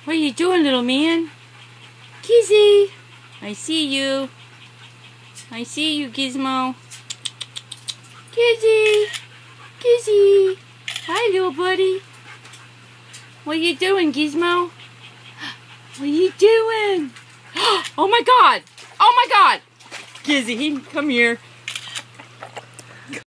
What are you doing, little man? Gizzy! I see you. I see you, Gizmo. Gizzy! Gizzy! Hi, little buddy. What are you doing, Gizmo? What are you doing? Oh my God! Oh my God! Gizzy, come here.